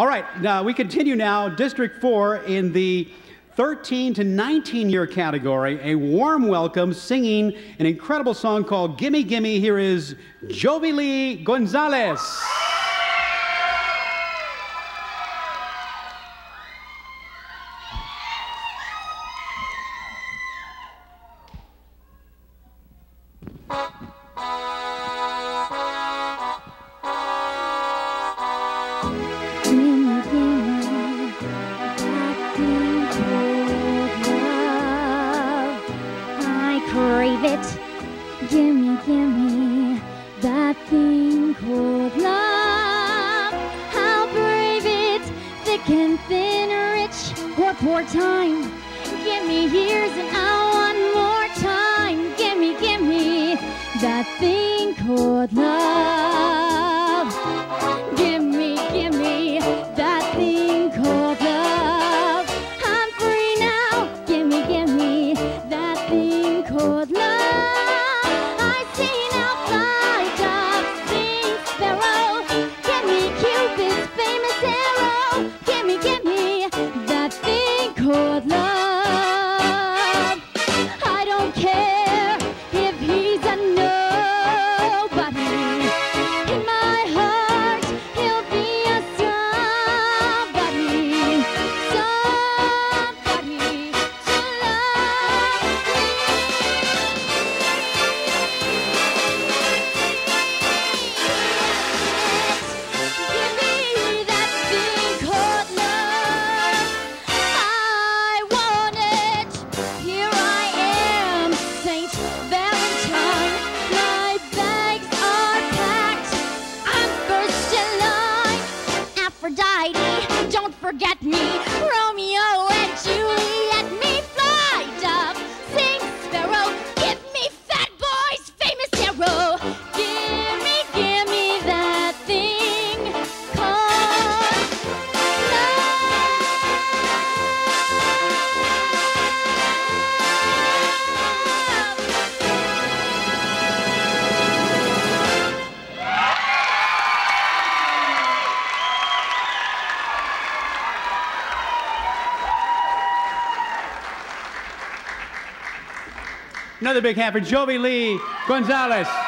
All right, now we continue now. District 4 in the 13 to 19 year category. A warm welcome singing an incredible song called Gimmie Gimmie. Here is Jovie Gonzales. Crave it, gimme, gimme that thing called love. I'll brave it, thick and thin, rich or poor time. Gimme years and I'll one more time. Gimme, gimme that thing called love. Gimme, gimme that thing called love. I'm free now. Gimme, gimme that thing called love. I see now fly doves, sing sparrow. Gimme Cupid's famous arrow. Gimme, gimme that thing called love. I don't care if he's a nobody. In my heart, he'll be a somebody. Somebody to love me. Give me that thing called love. I want it. Here I am, Saint Valentine. My bags are packed. I'm first in line. Aphrodite, don't forget me. Romeo and Juliet, me fly dove, sing sparrow. Give me fat boy's famous hero. Gimme, gimme that thing called Another big hand for Jovie Gonzales.